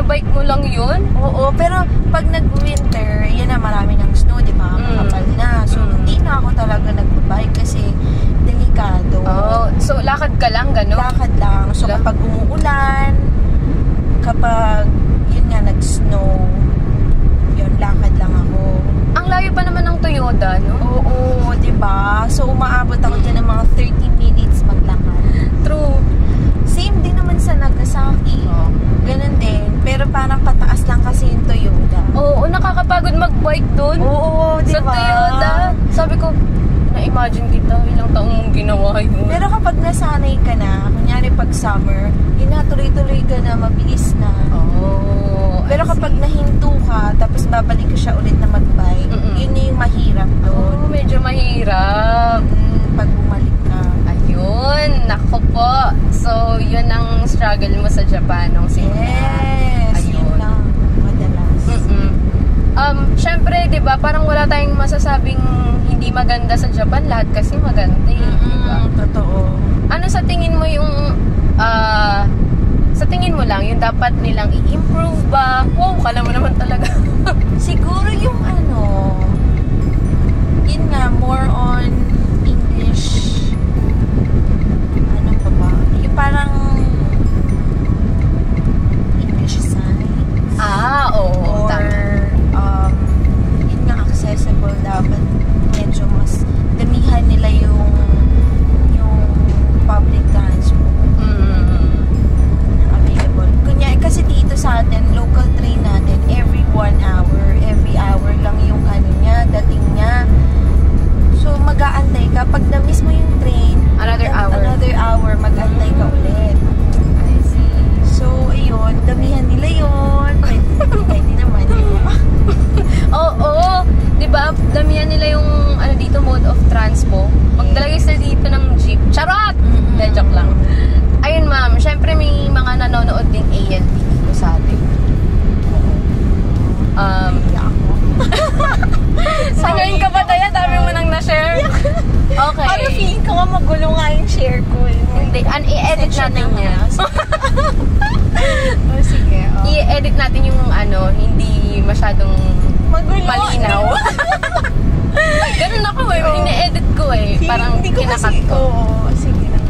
Binabike mo lang yun? Oo, pero pag nag-winter, yan na, marami ng snow, di ba? Makapal na. So, hindi na ako talaga nag-bike kasi delikado. Oh, so lakad ka lang, gano'n? Lakad lang. So, kapag umuulan, kapag, yun nga, nag-snow, yun, lakad lang ako. Ang layo pa naman ng Toyota, no? Oo, di ba? So, umaabot ako dyan ng mga 30 minutes maglakad. True. Same din naman sa Nagasaki. Oh. Ganun din. Pero parang pataas lang kasi yung Toyota. Oo, nakakapagod mag-bike dun. Oo, di Sa ba? Toyota. Sabi ko, na-imagine kita, ilang taong mong ginawa yun. Pero kapag nasanay ka na, kunyari pag summer, tuloy-tuloy ka na, mabilis na. Oh, Pero kapag nahinto ka, tapos babalik ka siya ulit na mag-bike, yun na yung mahirap doon. Oh, medyo mahirap. Pag bumalik ka. Ayun, nako po. So, yun ang struggle mo sa Japan nung Yes, yun lang. Madalas. Syempre, 'di ba, parang wala tayong masasabing hindi maganda sa Japan, lahat kasi maganda, diba? Totoo. Ano sa tingin mo yung sa tingin mo lang yung dapat nilang i-improve ba? Wow, kala mo naman talaga. Siguro yung yun nga, more on English. Ano pa ba? Yung parang English signs. Oo. Or yun nga, accessible dapat. Medyo mas damihan nila yung public transport na available. Kunya, kasi dito sa atin, local train natin, every 1 hour, every hour lang yung dating niya. So, mag-aantay ka. Pag na-miss mo yung train, Another hour, mag-aantay ka ulit. I see. So, ayun, damihan nila yun. Pwede naman, di ba? Oo, 'di ba? Damihan nila yung dito mode of transpo. Magdalagay sila dito ng jeep. Charot. Joke lang. Ayun, ma'am, syempre may mga nanonood ding ALT dito sa atin. Ngayon ka ba tayo? Dami mo nang na-share. Okay. Ano, feeling ko nga magulo nga yung share ko. Hindi, i-edit natin yan. Sige. I-edit natin yung hindi masyadong Magulo. malinaw. Ganun ako ini-edit ko parang hindi ko kinakat kasi, ko. Sige lang.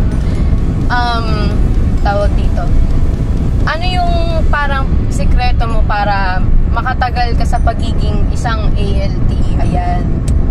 Tawag dito. Ano yung parang sikreto mo para makatagal ka sa pagiging isang ALT? Ayan.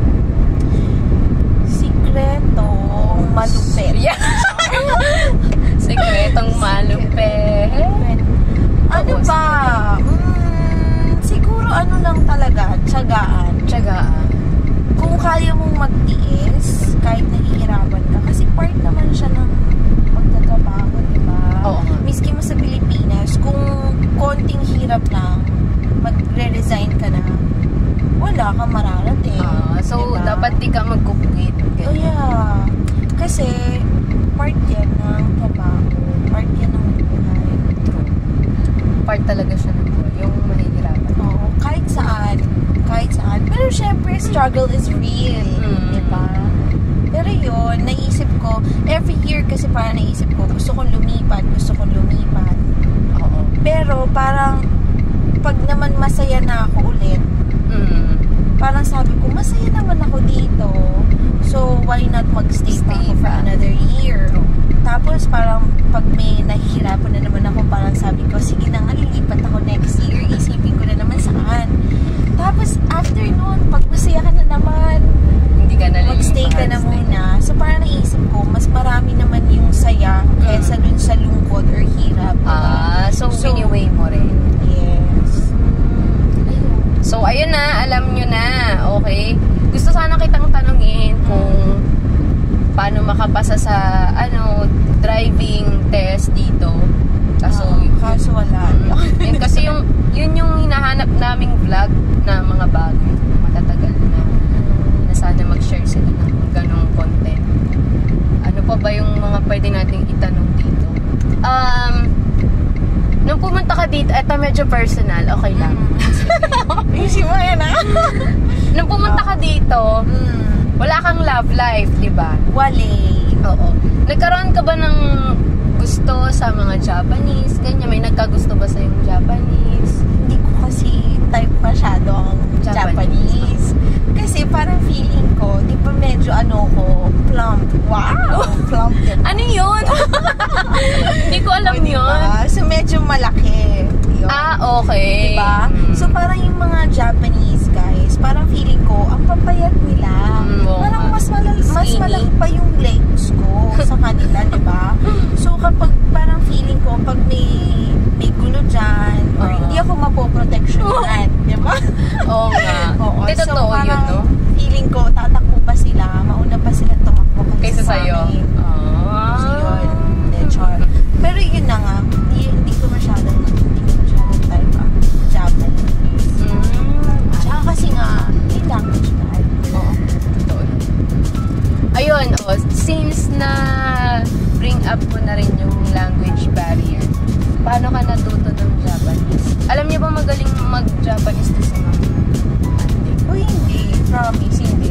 Sikretong malupit. Yeah. Sikretong malupit. Ano ba? Siguro lang talaga, tiyagaan. Kung kaya mong magtiis, kahit nahihirapan ka, kasi part naman siya ng pagtatrabaho, diba? Oo. Miski mo sa Pilipinas, kung konting hirap lang, magre-resign ka na, wala kang mararating. So, diba? dapat di ka mag-quit. Oh yeah. Kasi, part yan ng trabaho. Part yan ng buhay. Part talaga siya ng buhay, yung mahihirapan. Oo, kahit saan. Pero syempre, struggle is real. Diba? Pero yun, naisip ko, every year kasi parang naisip ko, gusto kong lumipat. Oo. Pero parang, pag naman masaya na ako ulit, parang sabi ko, masaya naman ako dito. So, why not magstay pa ako for another year? Tapos, parang, pag may nahihirapan na naman ako, parang sabi ko, sige na nga, lilipat ako next year. Isipin ko na naman saan. Tapos, after nun, pag masaya ka na naman, hindi ka na magstay ka na muna. So, parang naisip ko, mas marami naman yung saya kaysa dun sa lungkot or hirap. So biniweigh mo rin. Yes. Ayun. So, ayun na, alam nyo na. Okay? Gusto sana kitang tanungin kung paano makapasa sa, driving test dito. Kaso wala. Yun kasi yun yung hinahanap naming vlog na mga bago, matatagal na sana mag-share sila ng ganong content. Ano pa ba yung mga pwede nating itanong dito? Nung pumunta ka dito, eto medyo personal, okay lang. Easy mo yan, ha? Nung pumunta ka dito, wala kang love life, di ba? Wale. Oo. Nagkaroon ka ba ng gusto sa mga Japanese? Ganyan, may nagkagusto ba sa yung Japanese? Hindi ko kasi type masyadong Japanese. Kasi parang feeling ko, di ba medyo plump. Wow! Plump din. Ano yun? Hindi ko alam yun. So medyo malaki. Yun. Okay. Diba? So parang yung mga Japanese guys, parang feeling ko, ang papayat nila. Parang mas malaki pa yung legs ko sa kanila, diba? So kapag parang feeling ko, pag may gulo dyan, or hindi ako mapoproteksyonan, diba? Oo nga. Oo. Hindi, totoo yun, no? Feeling ko, tatakbo pa sila, mauna pa sila tumakbo kaysa sa'yo. So yun, char. Pero yun na nga, hindi ko masyadong type Japanese. Tsaka kasi nga, yung language na. Oo, totoo. Ayun, since na bring up mo na rin yung language barrier, paano ka natuto ng Japanese? Alam niyo ba magaling mag-Japanese to si Ma'am? Hindi. Promise, hindi.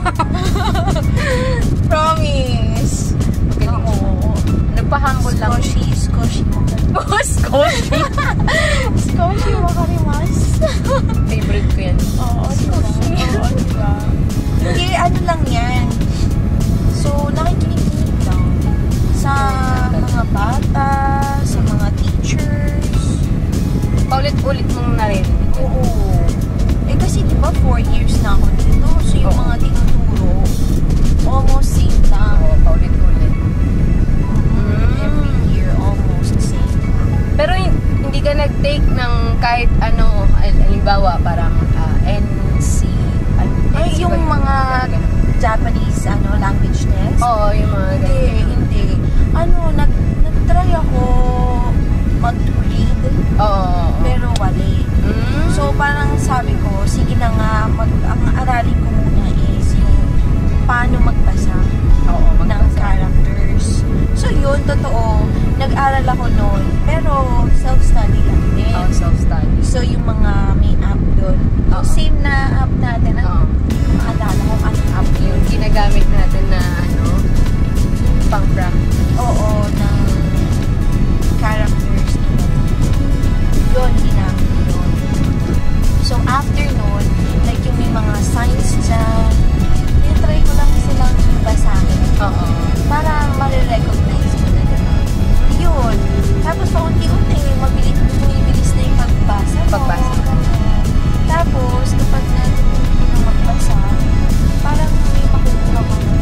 Promise. Oo. Nagpahambol lang. Skoshi. Skoshi? Skoshi makarimas. Favorite ko yan. Oo, diba? Hindi, ano lang yan. So, nakikinig lang sa mga bata, sa mga teachers. Paulit-ulit mong narinig. Oo. Kasi diba 4 years na ako dito. So, yung mga tinuturo, almost same lang. Oo, paulit-ulit. Every year, almost the same. Pero hindi ka nag-take ng kahit ano, halimbawa parang NC. Yung mga Japanese language test? Oo, yung mga Hindi. Nag-try ako mag-read. Oo. Pero wali. So, parang sabi ko, sige na nga, ang aralin ko muna is yung paano magbasa ng characters. So, yun, totoo. Nag-aral ako noon. Pero, self-study lang din. Self-study. So, yung mga may app doon. Same na app natin. Maalala ko anong app yun. Yung ginagamit natin na pang-practice. Oo, ng characters. Yun, ginamit yun. So, after nun, like yung may mga signs dyan, try ko lang silang basahin. Oo. Para marirecognize mo na gano'n. Yun. Tapos, paunti-unti, bumibilis na yung pagbasa mo. Tapos, kapag natutunan ko na magbasa, parang may makukuha ko na.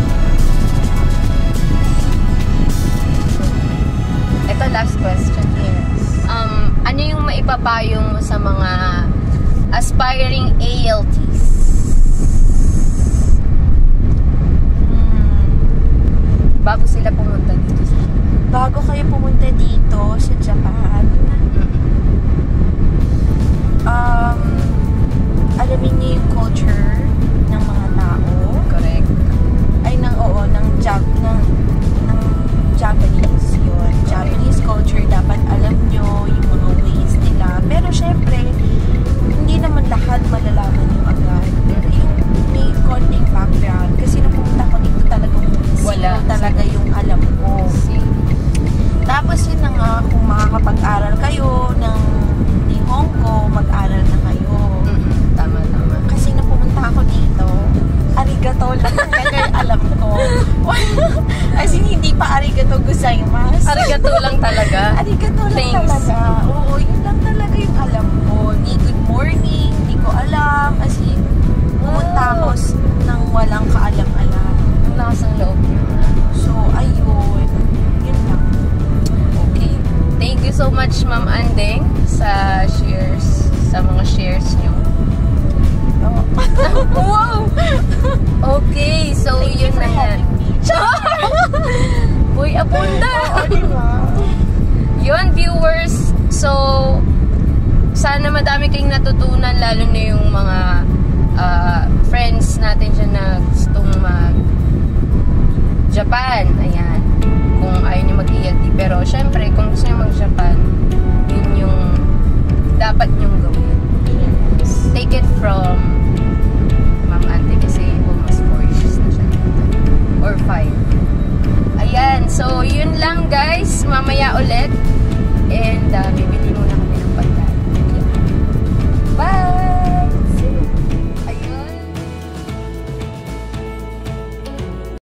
Ito, last question. Yes. Ano yung maipapayo mo sa mga aspiring ALTs? Bago sila pumunta dito sa Bago kayo pumunta dito sa Japan, alamin niyo yung culture ng mga tao. Correct. Ng Japanese yun. Japanese culture, dapat alam nyo yung mga ways nila. Pero syempre, hindi naman lahat malalaman yung agad. Yung may konting background. Kasi nung pumunta ko dito talagang wala talaga yung alam ko. Tapos yun na nga, kung makakapag-aral kayo ng Nihongo, mag-aral na kayo. Tama. Kasi nung pumunta ako dito, arigato lang talaga alam ko. As in, hindi pa arigato gozaimasu. Arigato lang talaga? Arigato lang talaga. Oo, yun lang talaga yung alam ko. Ni good morning, hindi ko alam. As in, pumunta ako nang walang kaalam-alam. Ang lakas ng loob niyo. So, ayun. Yun lang. Okay. Thank you so much, Ma'am Andeng, sa mga shares niyo. Wow! Okay, so yun na yan. Uy, abunda! Yun, viewers. So, sana madami kayong natutunan, lalo na yung mga friends natin dyan na gustong mag-Japan. Ayan. Kung ayaw nyo mag-ELT. Pero, syempre, kung gusto nyo mag-Japan, yun yung dapat nyong gawin. Take it from Ma'am Ante kasi almost 4 years na siya dito. Or 5. Ayan. So, yun lang guys. Ma'am mamaya ulit. And maybe